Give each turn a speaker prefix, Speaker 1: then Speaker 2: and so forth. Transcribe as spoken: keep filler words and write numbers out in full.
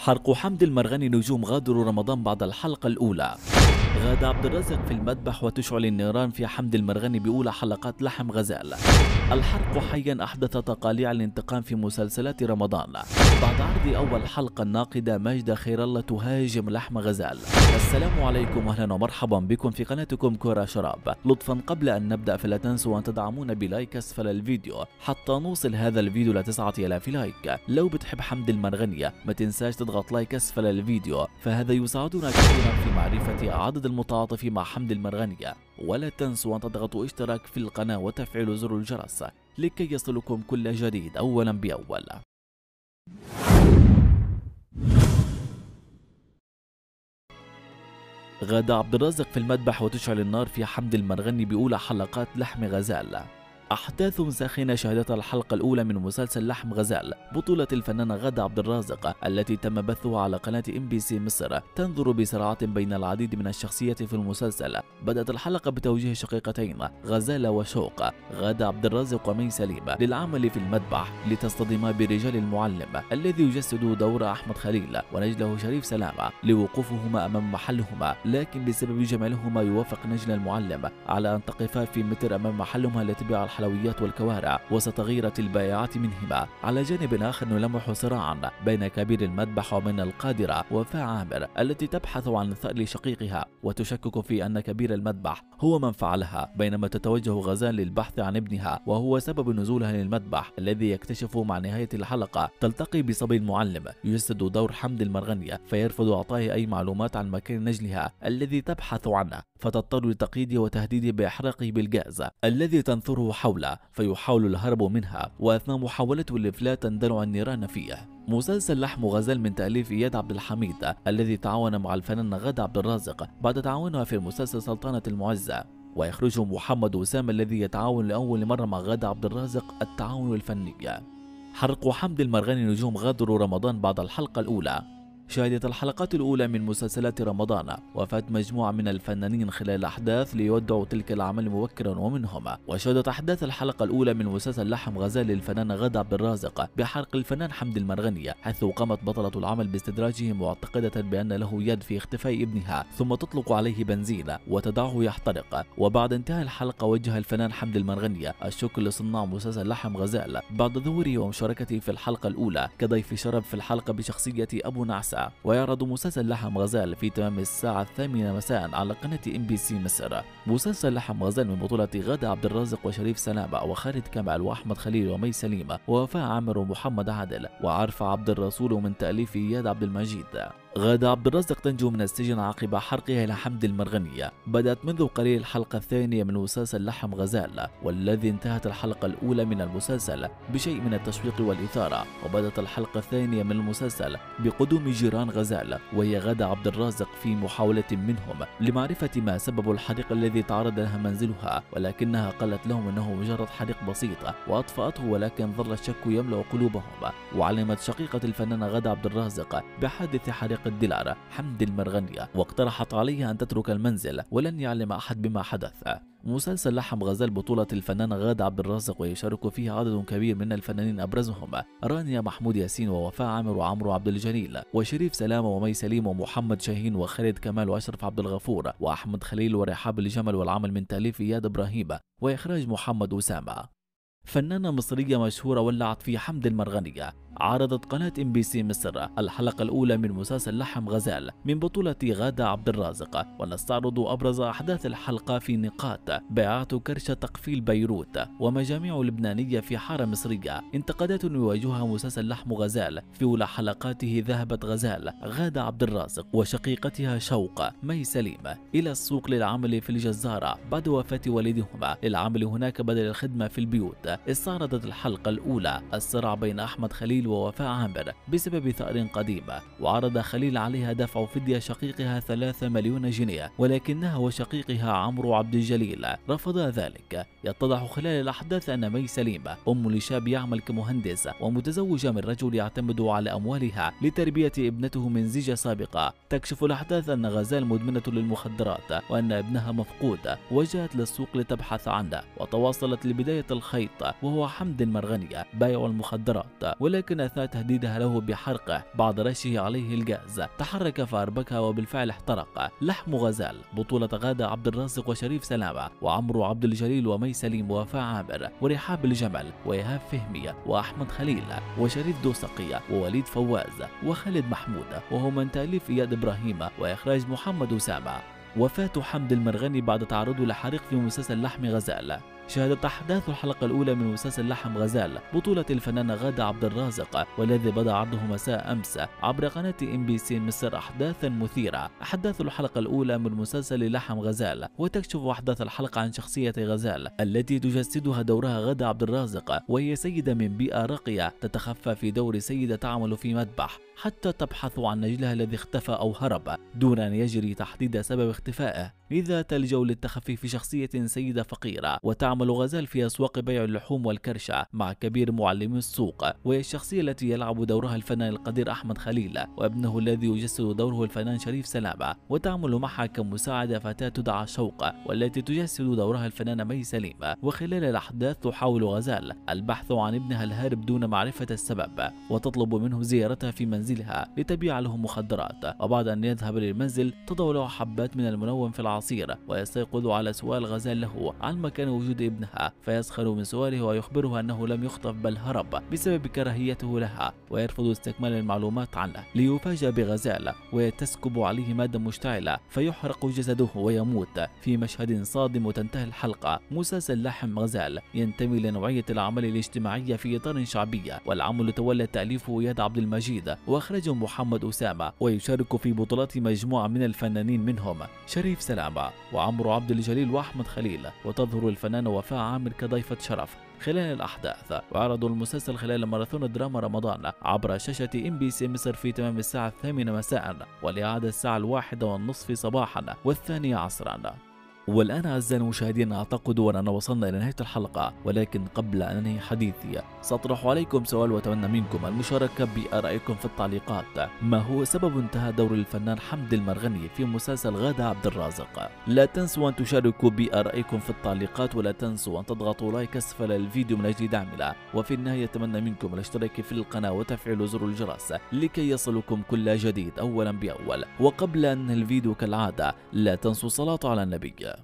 Speaker 1: حرق حمد المرغني، نجوم غادروا رمضان بعد الحلقة الأولى. غاد عبد الرازق في المذبح وتشعل النيران في حمد المرغني بأولى حلقات لحم غزال. الحرق حيا أحدث تقاليع الانتقام في مسلسلات رمضان بعد عرض أول حلقة الناقدة ماجدة خير الله تهاجم لحم غزال. السلام عليكم وأهلا ومرحبا بكم في قناتكم كرة شراب. لطفا قبل أن نبدأ فلا تنسوا أن تدعمونا بلايك أسفل الفيديو حتى نوصل هذا الفيديو لتسعة آلاف لايك. لو بتحب حمد المرغني ما تنساش تضغط لايك أسفل الفيديو، فهذا يساعدنا كثيرا في معرفة عدد المتعاطفين مع حمد المرغني. ولا تنسوا أن تضغطوا اشتراك في القناة وتفعيل زر الجرس لكي يصلكم كل جديد أولا بأول. غاد عبد الرازق في المذبح وتشعل النار في حمد المرغني بأولى حلقات لحم غزال. أحداث ساخنة شهدتها الحلقة الأولى من مسلسل لحم غزال بطولة الفنانة غادة عبد الرازق التي تم بثها على قناة ام بي سي مصر، تنظر بصراعات بين العديد من الشخصيات في المسلسل. بدأت الحلقة بتوجيه شقيقتين غزال وشوق، غادة عبد الرازق ومي سليم، للعمل في المذبح لتصطدما برجال المعلم الذي يجسد دور أحمد خليل ونجله شريف سلامة لوقوفهما أمام محلهما، لكن بسبب جمالهما يوافق نجل المعلم على أن تقفا في متر أمام محلهما لتبيع الحلويات والكوارع وسط غيرة البائعات منهما. على جانب آخر نلمح صراعا بين كبير المذبح وبين القادرة وفاء عامر التي تبحث عن ثأر شقيقها وتشكك في أن كبير المذبح هو من فعلها، بينما تتوجه غزال للبحث عن ابنها وهو سبب نزولها للمذبح، الذي يكتشف مع نهاية الحلقة تلتقي بصبي المعلم يجسد دور حمد المرغني فيرفض إعطائه أي معلومات عن مكان نجلها الذي تبحث عنه، فتضطر لتقييده وتهديده بإحراقه بالغاز الذي تنثره حوله فيحاول الهرب منها، وأثناء محاولته الإفلات تندلع النيران فيه. مسلسل لحم غزال من تأليف إياد عبد الحميد الذي تعاون مع الفنان غادة عبد الرازق بعد تعاونها في مسلسل سلطنة المعزة، ويخرجه محمد وسام الذي يتعاون لأول مرة مع غادة عبد الرازق التعاون الفني. حرق حمد المرغني، نجوم غادروا رمضان بعد الحلقة الأولى. شهدت الحلقات الأولى من مسلسلات رمضان وفاة مجموعة من الفنانين خلال الأحداث ليودعوا تلك الأعمال مبكرا ومنهم. وشهدت أحداث الحلقة الأولى من مسلسل لحم غزال للفنان غادة عبد الرازق بحرق الفنان حمد المرغني، حيث قامت بطلة العمل باستدراجه معتقدة بأن له يد في اختفاء ابنها، ثم تطلق عليه بنزين وتدعه يحترق. وبعد انتهاء الحلقة وجه الفنان حمد المرغني الشكر لصناع مسلسل لحم غزال بعد ظهوره ومشاركته في الحلقة الأولى كضيف شرف في الحلقة بشخصية أبو نعسة. ويعرض مسلسل لحم غزال في تمام الساعة الثامنة مساء على قناة ام بي سي مصر. مسلسل لحم غزال من بطولة غادة عبد الرازق وشريف سلامة وخالد كمال وأحمد خليل ومي سليم ووفاء عامر ومحمد عادل وعرفة عبد الرسول، ومن تأليف إياد عبد المجيد. غادة عبد الرازق تنجو من السجن عقب حرقها لحمد المرغني. بدأت منذ قليل الحلقة الثانية من مسلسل لحم غزال، والذي انتهت الحلقة الأولى من المسلسل بشيء من التشويق والإثارة، وبدأت الحلقة الثانية من المسلسل بقدوم جيران غزال وهي غادة عبد الرازق في محاولة منهم لمعرفة ما سبب الحريق الذي تعرض لها منزلها، ولكنها قالت لهم أنه مجرد حريق بسيط وأطفأته، ولكن ظل الشك يملأ قلوبهم. وعلمت شقيقة الفنانة غادة عبد الرازق بحادث حريق الدلار حمد المرغني، واقترحت عليها أن تترك المنزل ولن يعلم أحد بما حدث. مسلسل لحم غزال بطولة الفنانة غادة عبد الرازق ويشارك فيه عدد كبير من الفنانين، أبرزهم رانيا محمود ياسين ووفاء عامر وعمرو عبد الجليل وشريف سلامة ومي سليم ومحمد شاهين وخالد كمال وأشرف عبد الغفور وأحمد خليل ورحاب الجمل، والعمل من تأليف إياد إبراهيم وإخراج محمد أسامة. فنانة مصرية مشهورة ولعت في حمد المرغني. عرضت قناة ام بي سي مصر الحلقة الأولى من مسلسل لحم غزال من بطولة غادة عبد الرازق، ونستعرض أبرز أحداث الحلقة في نقاط: بيعات كرشة تقفيل بيروت ومجاميع لبنانية في حارة مصرية. انتقادات يواجهها مسلسل لحم غزال. في أولى حلقاته ذهبت غزال غادة عبد الرازق وشقيقتها شوق مي سليم إلى السوق للعمل في الجزارة بعد وفاة والدهما للعمل هناك بدل الخدمة في البيوت. استعرضت الحلقة الأولى الصراع بين أحمد خليل ووفاء عامر بسبب ثأر قديم، وعرض خليل عليها دفع فدية شقيقها ثلاثة مليون جنيه، ولكنها وشقيقها عمرو عبد الجليل رفضا ذلك. يتضح خلال الأحداث أن مي سليم أم لشاب يعمل كمهندس ومتزوجة من رجل يعتمد على أموالها لتربية ابنته من زيجة سابقة. تكشف الأحداث أن غزال مدمنة للمخدرات وأن ابنها مفقود، وجاءت للسوق لتبحث عنه وتواصلت لبداية الخيط الرازق وهو حمد المرغني بايع المخدرات، ولكن أثناء تهديدها له بحرقه بعد رشه عليه الغاز تحرك فأربكها وبالفعل احترق. لحم غزال بطولة غادة عبد الرازق وشريف سلامة وعمرو عبد الجليل ومي سليم ووفاء عامر ورحاب الجمل وإيهاب فهمي وأحمد خليل وشريف دوسقية ووليد فواز وخالد محمود، وهو من تأليف إياد إبراهيم وإخراج محمد أسامة. وفاة حمد المرغني بعد تعرضه لحريق في مسلسل لحم غزال. شهدت أحداث الحلقة الأولى من مسلسل لحم غزال بطولة الفنانة غادة عبد الرازق، والذي بدأ عرضه مساء أمس عبر قناة إم بي سي مصر أحداثا مثيرة. أحداث الحلقة الأولى من مسلسل لحم غزال، وتكشف أحداث الحلقة عن شخصية غزال التي تجسدها دورها غادة عبد الرازق، وهي سيدة من بيئة راقية تتخفى في دور سيدة تعمل في مذبح حتى تبحث عن نجلها الذي اختفى أو هرب دون أن يجري تحديد سبب اختفائه. لذا تلجأ للتخفي في شخصية سيدة فقيرة، وتعمل غزال في أسواق بيع اللحوم والكرشة مع كبير معلمي السوق، وهي الشخصية التي يلعب دورها الفنان القدير أحمد خليل وابنه الذي يجسد دوره الفنان شريف سلامة، وتعمل معها كمساعدة فتاة تدعى شوق والتي تجسد دورها الفنانة مي سليم. وخلال الأحداث تحاول غزال البحث عن ابنها الهارب دون معرفة السبب، وتطلب منه زيارتها في منزلها لتبيع له مخدرات، وبعد أن يذهب للمنزل تضع له حبات من المنوم في العصير، ويستيقظ على سؤال غزال له عن مكان وجود ابنها، فيسخر من سؤاله ويخبره أنه لم يخطف بل هرب بسبب كراهيته لها، ويرفض استكمال المعلومات عنه. ليفاجأ بغزال وتسكب عليه مادة مشتعلة فيحرق جسده ويموت في مشهد صادم، وتنتهي الحلقة. مسلسل لحم غزال ينتمي لنوعية الأعمال الاجتماعية في إطار شعبي، والعمل تولى تأليفه إياد عبد المجيد وأخرجه محمد أسامة، ويشارك في بطولات مجموعة من الفنانين منهم شريف سلامة وعمرو عبد الجليل وأحمد خليل، وتظهر الفنانة وفاء عامر كضيفة شرف خلال الأحداث. وعرضوا المسلسل خلال ماراثون دراما رمضان عبر شاشة إم بي سي مصر في تمام الساعة الثامنة مساء، والإعادة الساعة الواحدة والنصف صباحا والثانية عصرا. والآن أعزائي المشاهدين أعتقد أننا وصلنا إلى نهاية الحلقة، ولكن قبل أن أنهي حديثي سأطرح عليكم سؤال وأتمنى منكم المشاركة بآرائكم في التعليقات. ما هو سبب انتهاء دور الفنان حمد المرغني في مسلسل غادة عبد الرازق؟ لا تنسوا أن تشاركوا بآرائكم في التعليقات، ولا تنسوا أن تضغطوا لايك أسفل الفيديو من أجل دعمنا. وفي النهاية أتمنى منكم الاشتراك في القناة وتفعيل زر الجرس لكي يصلكم كل جديد أولا بأول. وقبل أن ننهي الفيديو كالعادة لا تنسوا الصلاة على النبي.